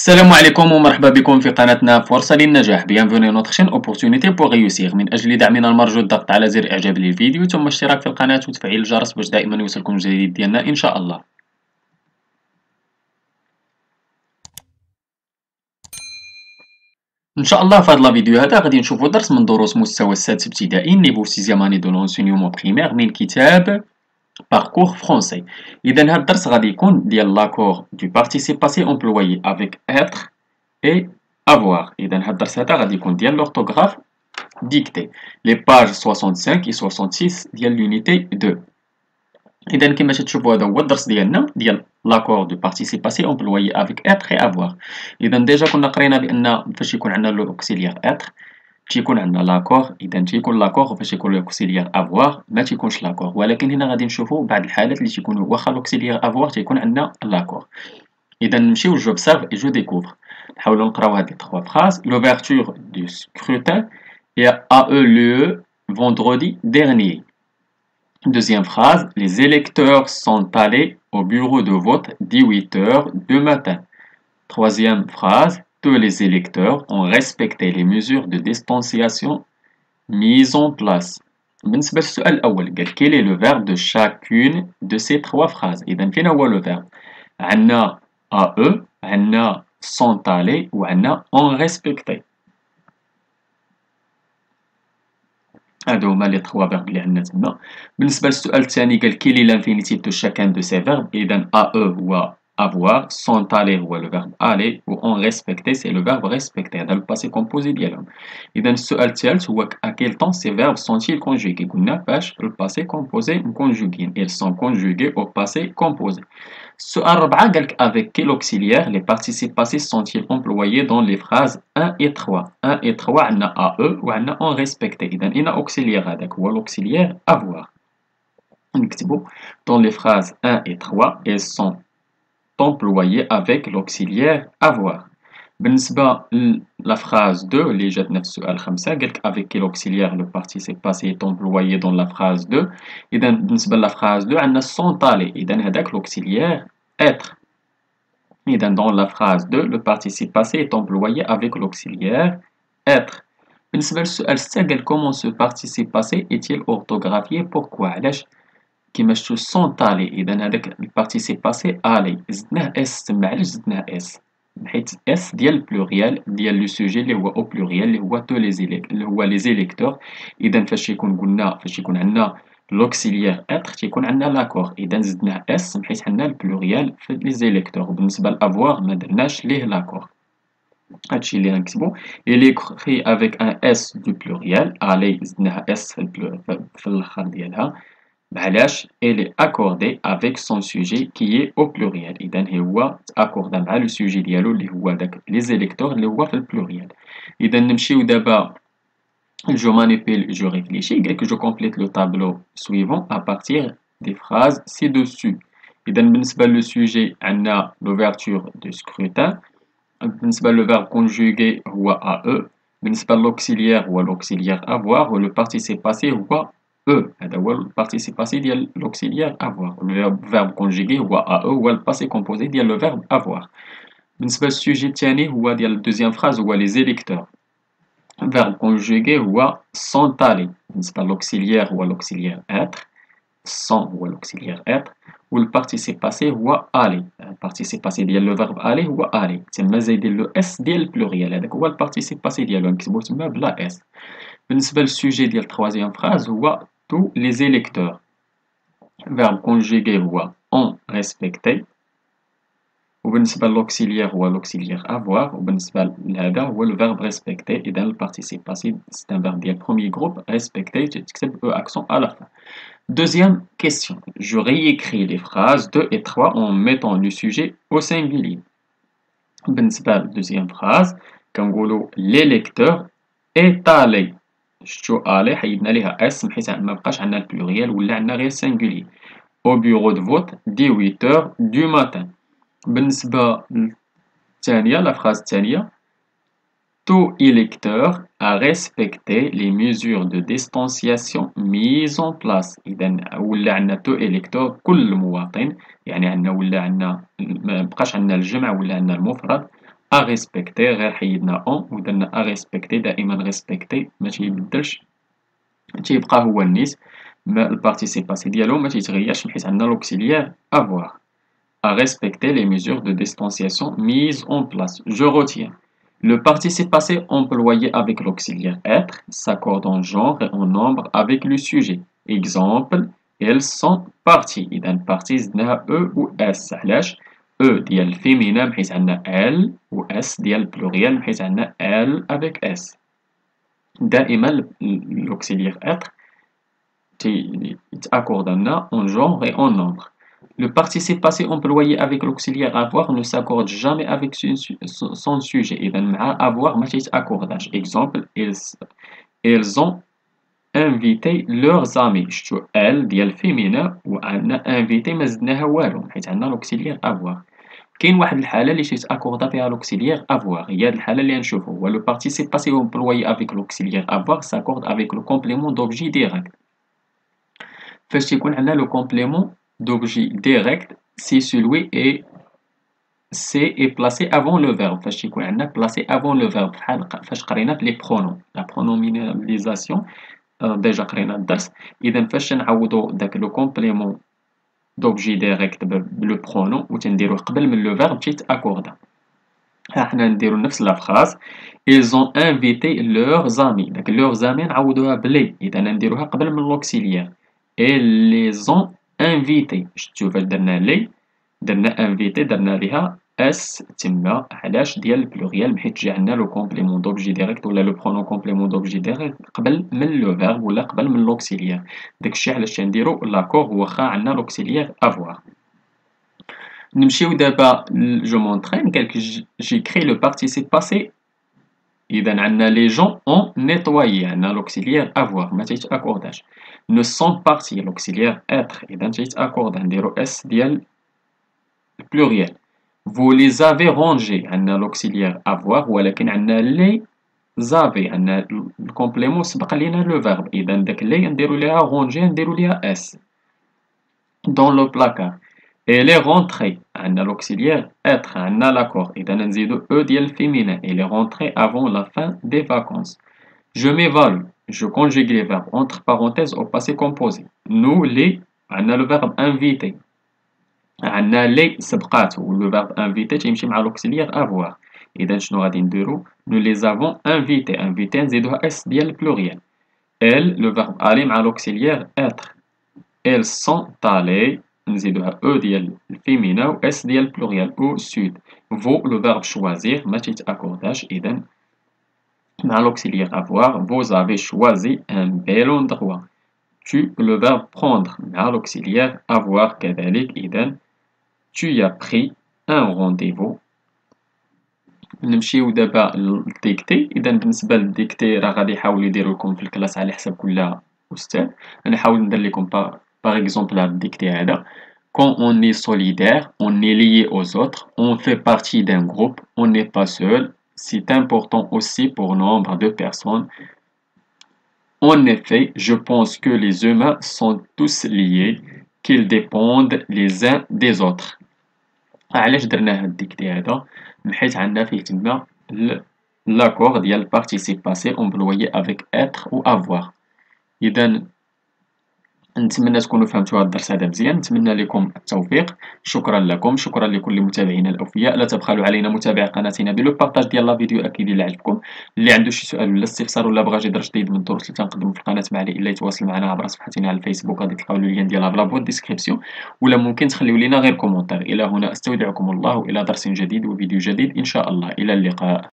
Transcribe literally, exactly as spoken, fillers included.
السلام عليكم ومرحبا بكم في قناتنا فرصة للنجاح. Bienvenue à notre chaîne Opportunité pour réussir. من أجل دعمنا المرجو الضغط على زر إعجاب للفيديو ثم اشتراك في القناة وتفعيل الجرس باش دائما يوصلكم الجديد ديالنا إن شاء الله. إن شاء الله في هذا الفيديو هذا غادي نشوفوا درس من دروس مستوى السادس ابتدائي نيفو سيزيام اني دو لونسينيومون بريمير من كتاب Parcours français. إذا هذا الدرس غادي يكون ديال l'accord du participe passé employé avec être et avoir. إذا هذا الدرس هذا غادي يكون ديال l'orthographe dictée. Les pages soixante-cinq et soixante-six ديال l'unité deux. إذا كما تشوفوا هذا هو الدرس ديالنا ديال l'accord du participe passé employé avec être et avoir. إذا ديجا كنا قرينا بأن فاش يكون عندنا l'auxiliaire être تيكون عندنا لاكور. اذا تيكون لاكور فاش يكون لوكسيليير افوار ما تيكونش لاكور، ولكن هنا غادي نشوفوا بعض الحالات اللي تيكونوا واخا لوكسيليير افوار تيكون عندنا لاكور. اذا نمشيو جو observe et je découvre. نحاولوا نقراو هاد لي trois phrases. L'ouverture du scrutin a eu lieu vendredi dernier. Deuxième phrase, les électeurs sont allés au bureau de vote dix-huit heures du matin. Troisième phrase, tous les électeurs ont respecté les mesures de distanciation mises en place. بالنسبة للسؤال الأول قال quel est le verbe de chacune de ces trois phrases. إذا فين هو le verbe؟ عندنا a eux، عندنا sont allés وعندنا ont respecté. هادو هما لي trois verbes اللي عندنا تما. بالنسبة للسؤال الثاني قال quel est l'infinitif de chacun de ces verbes. إذا a eux هو avoir, sont allés هو le verbe aller و ont respecté c'est le verbe respecter. هذا le passé composé ديالهم. إذا السؤال الثالث هو à quel temps ces verbes sont-ils conjugués. قلنا فاش le passé composé مكونجوغين. Ils sont conjugués au passé composé. السؤال الرابع قالك avec quel auxiliaire les participes passés sont-ils employés dans les phrases un et trois. un et trois عندنا a eux و عندنا ont respecté. إذا هنا auxiliaire هذاك هو l'auxiliaire avoir. نكتبو dans les phrases un et trois elles sont employé avec l'auxiliaire avoir. بالنسبة la phrase deux اللي جاتنا في السؤال خمسة قالك avec quel auxiliaire le participe passé est employé dans la phrase deux. إذا بالنسبة la phrase deux عندنا sont allés. إذا هذاك l'auxiliaire être. إذا dans la phrase deux le participe passé est employé avec l'auxiliaire être. بالنسبة للسؤال ستة قال comment ce participe passé est-il orthographié. pourquoi علاش كيما شفتو sont allés. إذا هذاك البارتيسيب باسي allé زدناه اس. تما علاش زدناه اس؟ حيت اس ديال البلوريال ديال لو سوجي اللي هو او بلوريال اللي هو تو لي زيليك اللي هو لي زيليكتور. إذا فاش يكون قلنا فاش يكون عندنا لوكسيليير اتر تيكون عندنا لاكور. إذا زدناه اس حيت عندنا البلوريال في لي زيليكتور. وبالنسبة لافوار ما درناش ليه لاكور. هادشي اللي غنكتبو. Il est écrit avec un S du pluriel. allé زدناها اس في الاخر ديالها. علاش elle est accordée avec son sujet qui est au pluriel. إذا هو تأكوردا مع لو سوجي ديالو اللي هو داك لي زيليكتور اللي هو في البلوريال. إذا نمشيو دابا جو مانيبيل جو ريفليشي. قالك جو كومبليت لو طابلو سويفون à partir des phrases ci-dessus. إذا بالنسبة لو سوجي عندنا l'ouverture du scrutin. بالنسبة لو verbe conjugué هو à eux. بالنسبة للauxiliaire هو l'auxiliaire avoir و le participe passé هو eux. هذا هو البارتيسيب باسي ديال l'auxiliaire avoir. le verbe conjugué هو à eux هو الباسي composé ديال le verbe avoir. بالنسبة للسوجي الثاني هو ديال الدوزيام فراز هو les électeurs. verbe conjugué هو sont allés. بالنسبة للauxiliaire هو l'auxiliaire être. sont هو l'auxiliaire être و البارتيسيب باسي هو aller. البارتيسيب باسي ديال le verbe aller هو aller. تما زايدين لو اس ديال البلوريال. هذاك هو البارتيسيب باسي ديالو نكتبوه تما بلا اس. بالنسبة للسوجي ديال التروازيام فراز هو tous les électeurs. verbe conjugué هو ont respecté. وبالنسبة للauxiliaire هو l'auxiliaire avoir. وبالنسبة لهذا هو le verbe respecter. إذا le participe passé c'est un verbe ديال premier groupe. respecter تكتب e accent à la fin. Deuxième question. Je réécris les phrases deux et trois en mettant le sujet au singulier. بالنسبة للدوزيام phrase كنقولو l'électeur est allé. شتو allé حيدنا ليها اس حيت ما بقاش عندنا البلوريال ولا عندنا غير singulier. au bureau de vote dix-huit heures du matin. بالنسبة للثانية la phrase الثانية tout électeur a respecté les mesures de distanciation mises en place. إذا ولا عندنا tout électeur كل مواطن. يعني عندنا ولا عندنا ما بقاش عندنا الجمع ولا عندنا المفرد ا ريسبكتي غير حيدنا اون ودرنا ا ريسبكتي. دائما ريسبكتي ما تيبدلش تيبقى هو النيت، ما البارتيسيباسي ديالو ما تيتغيرش حيت عندنا لوكسيليير افوار. à respecter les mesures de distanciation mises en place. Je retiens. Le participe passé employé avec l'auxiliaire être s'accorde en genre et en nombre avec le sujet. Exemple, elles sont parties. إذا parties زدناها E ou S. علاش؟ E ديال féminin بحيث عندنا L و S ديال pluriel بحيث عندنا L avec S. دائما l'auxiliaire être t'accorde en genre et en nombre. Le participe passé employé avec l'auxiliaire avoir ne s'accorde jamais avec son sujet. إذا مع avoir ما تيتأكورداش. Exemple, ils, ils ont invité leurs amis. شتو ال ديال féminin و عندنا invité ما زدناها والو حيت عندنا l'auxiliaire avoir. كاين واحد الحالة اللي تيتأكوردا فيها l'auxiliaire avoir، هي هاد الحالة اللي غنشوفو هو le participe passé employé avec l'auxiliaire avoir s'accorde avec le complément d'objet direct. فاش تيكون عندنا le complément d'objet direct si celui est c'est est placé avant le verbe. فاش تيكون عندنا placé avant le verbe بحال فاش قرينا في les pronoms la pronominalisation ديجا قرينا الدرس. اذا فاش نعوضو داك لو كومبليمون دوبجي ديريكت بلو برونون و تنديروه قبل من لو فيرب تيتاكوردا. ها حنا نديرو نفس لا فراز ils ont invité leurs amis. داك leurs amis نعوضوها بلي، اذا نديروها قبل من لوكسيليير et les ont invités. شفتو فاش درنا لي درنا انفيتي درنا ليها اس تما علاش ديال البلوريال حيت جا عندنا لو كومبليمون دوبجي ديريكت ولا لو برونون كومبليمون دوبجي ديريكت قبل من لو فيرب ولا قبل من لوكسيليير. داكشي علاش تنديرو لاكور واخا عندنا لوكسيليير افوار. نمشيو دابا جو مونطرين كالك جي كري لو بارتيسيب باسي. اذا عندنا لي جون اون نيطوايي عندنا لوكسيليير افوار ما تيتاكورداش. نو سون بارتي لوكسيليير اتر اذا تيتاكوردا نديرو اس ديال pluriel. Vous les avez rangés. عندنا l'auxiliaire avoir ولكن عندنا les avez. عندنا الكومبليمون سبق لينا لو verbe. إذا داك les نديرو ليها ranger نديرو ليها s. Dans le placard. Elle est rentrée. عندنا l'auxiliaire être. عندنا l'accord. إذا نزيدو e ديال féminin. Elle est rentrée avant la fin des vacances. Je m'évalue. Je conjugue les verbes entre parenthèses au passé composé. Nous les عندنا le verbe inviter. عندنا لي سبقات و لو فيرب انفيتي تيمشي مع لوكسيليير افوار. اذا شنو غادي نديرو نو لي زافون انفيتي. انفيتي نزيدوها اس ديال البلوريال. ال لو فيرب الي مع لوكسيليير اتر. elles sont allées نزيدوها او ديال الفيمينا و اس ديال البلوريال او سود. فو لو فيرب شوازير ما تيتاكورداش. اذا مع لوكسيليير افوار vous avez choisi un bel endroit. tu le verbe prendre مع لوكسيليير افوار كذلك. اذا tu as pris un rendez-vous. نمشيو دابا للديكتي. اذا بالنسبه للديكتي راه غادي يحاولوا يديروا لكم في الكلاس على حساب كل استاذ. انا نحاول ندير لكم باغ اكزومبل هذا الديكتي هذا. Quand on est solidaire, on est lié aux autres, on fait partie d'un groupe, on n'est pas seul. C'est important aussi pour nombre de personnes. En effet, je pense que les humains sont tous liés, qu'ils dépendent les uns des autres. علاش درنا هاد الديكتي هذا؟ حيت عندنا فيه تما لاكور ديال participe passé employé avec être ou avoir. اذا نتمنى تكونوا فهمتوا هذا الدرس هذا مزيان. نتمنى لكم التوفيق. شكرا لكم. شكرا لكل متابعينا الاوفياء. لا تبخلوا علينا متابعه قناتنا بلو بارطاج ديال لا فيديو اكيد الا عجبكم. اللي عنده شي سؤال ولا استفسار ولا بغى شي درس جديد من الدروس اللي تنقدموا في القناه معلي الا يتواصل معنا عبر صفحتنا على الفيسبوك غادي تلقاو اللين ديالها في لابوط ديسكريبسيون ولا ممكن تخليو لينا غير كومونتير. الى هنا استودعكم الله الى درس جديد وفيديو جديد ان شاء الله. الى اللقاء.